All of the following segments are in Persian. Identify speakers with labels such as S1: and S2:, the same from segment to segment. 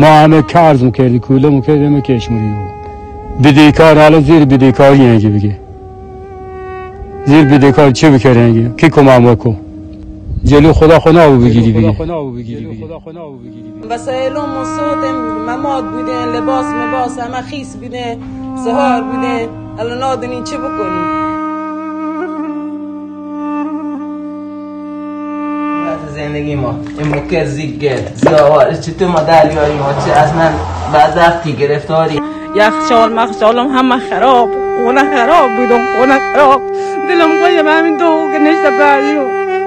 S1: ما همه کرز میکردی کوله میکردیم کشموری بدهکار. حالا زیر بدهکاری اینجا بگه زیر بدهکار چه بکره اینجا کی کمام وکو جلو خدا خنا بگیری بگه
S2: وسایل مصاد مماد بوده لباس مباس همه خیس بوده سهار بوده الان نادونی چه بکنی زندگی ما این مکر زیگر زیاوار چطور ما دلیاری ما چه از من بعد وقتی گرفتاری یخچال مخچالم همه خراب خونه خراب بودم خونه خراب دلم قایم همین دو که نشته بعدیو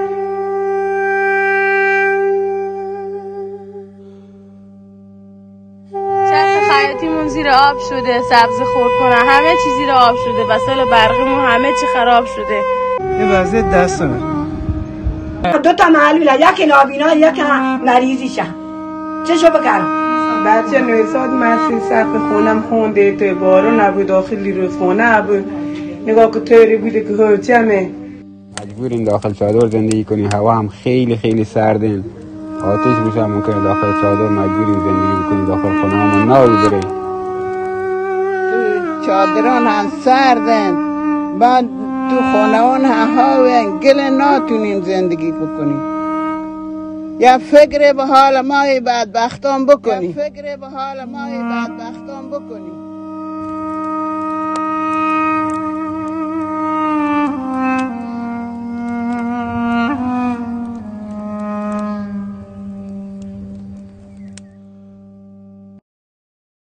S3: چرخ خیاطیمون زیر آب شده سبز خورد کنه همه چیز زیر آب شده وسایل برقیمون همه چی خراب شده
S4: این وضعیت دستمه
S5: دو تا معلوله یک نابینا یک مریضیشه چشو بکرم
S2: بچه نویساد مسیح سقف خونم خونده توی بارو نبود داخلی رودخونه بود نگاه که طوری بوده که هرچمه
S6: مجبوریم داخل چادر زندگی کنیم هوا هم خیلی خیلی سردن آتش روشن میکنه داخل چادر مجبوریم زندگی بکنیم داخل خونه همون ناوی بره
S7: تو چادران هم سردن بعد تو خانوان هاوین گل ناتونیم زندگی بکنیم یا فکر به حال ما بدبختان بکنیم